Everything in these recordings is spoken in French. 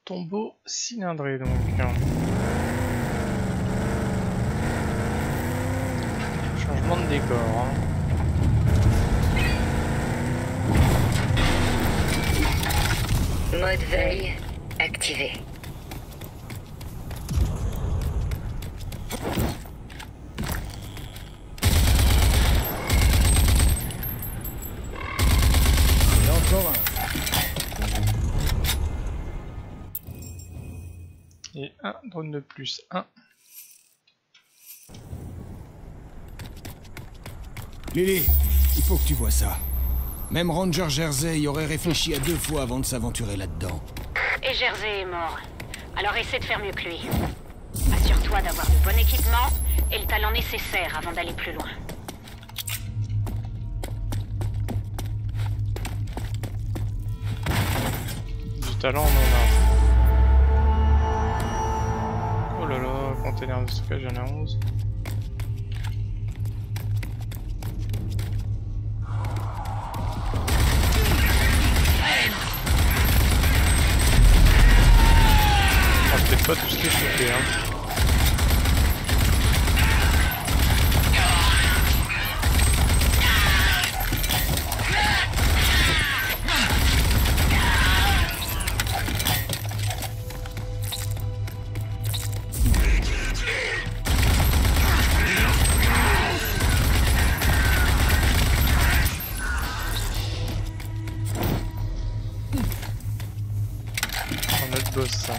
tombeau cylindré donc. Changement de décor. Hein. Mode veille activé. Encore un. Et un drone de plus. Un. Lily, il faut que tu vois ça. Même Ranger Jersey y aurait réfléchi à 2 fois avant de s'aventurer là-dedans. Et Jersey est mort. Alors essaie de faire mieux que lui. Assure-toi d'avoir le bon équipement et le talent nécessaire avant d'aller plus loin. Du talent, on en a. Oh là là, container de stockage, il y en a 11. Peut-être pas tous les choper, hein. Un autre boss, ça.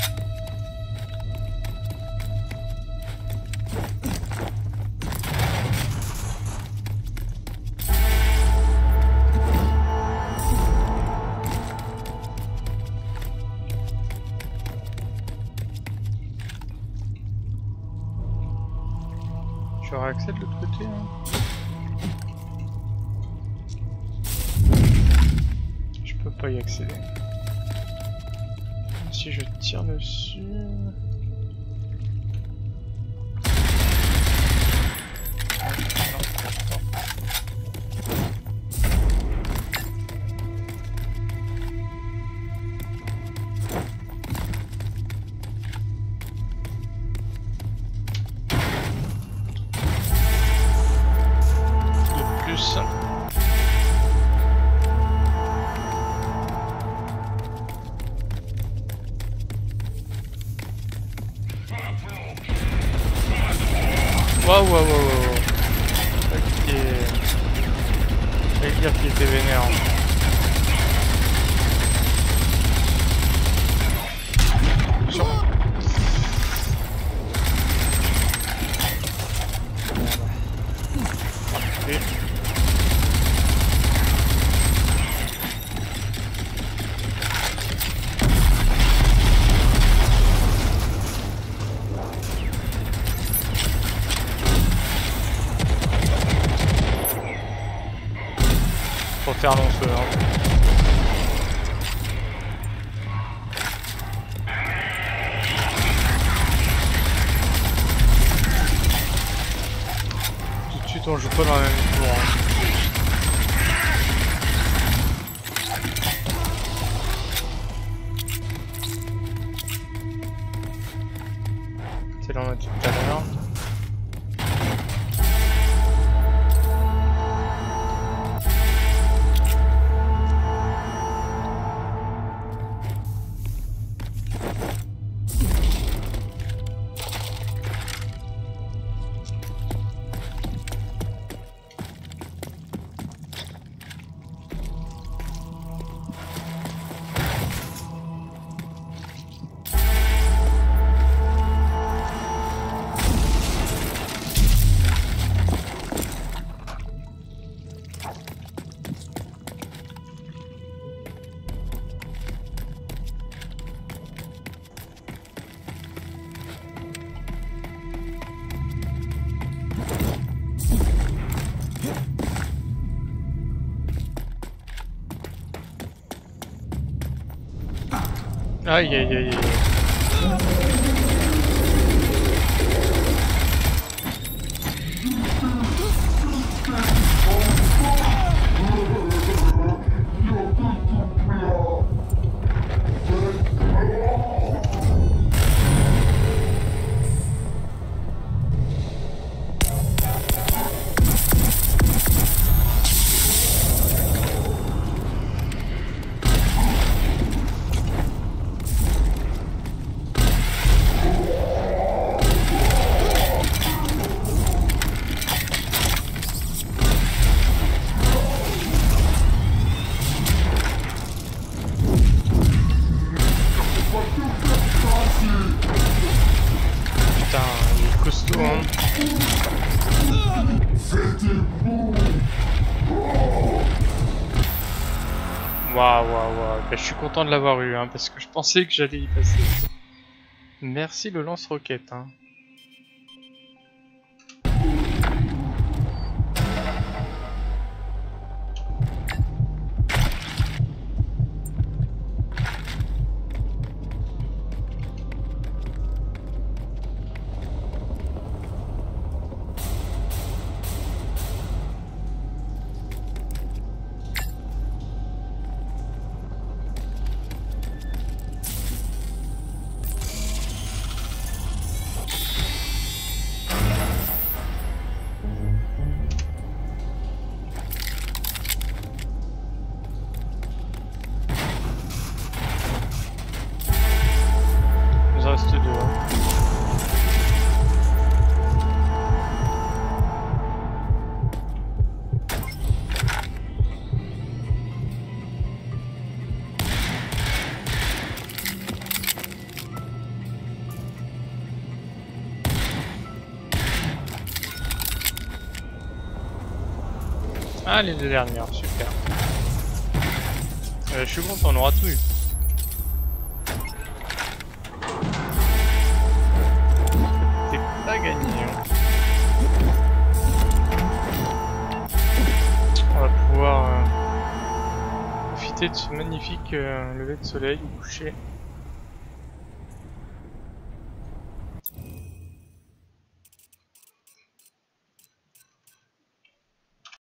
J'aurai accès de l'autre côté. Hein. Je peux pas y accéder. Si je tire dessus. Waouh, waouh, waouh, waouh. Ok. J'allais dire qu'il était vénère. Okay. Faut faire long feu, hein. Tout de suite on joue pas dans la même tour, hein. C'est là on a tout à l'heure. Aïe aïe aïe aïe. Waouh, waouh, waouh. Bah, je suis content de l'avoir eu, hein, parce que je pensais que j'allais y passer. Merci le lance-roquette. Hein. Il nous reste deux. Hein. Ah, les deux dernières, super. Je suis content, on aura tout eu. C'est pas gagné. Hein. On va pouvoir profiter de ce magnifique lever de soleil ou coucher.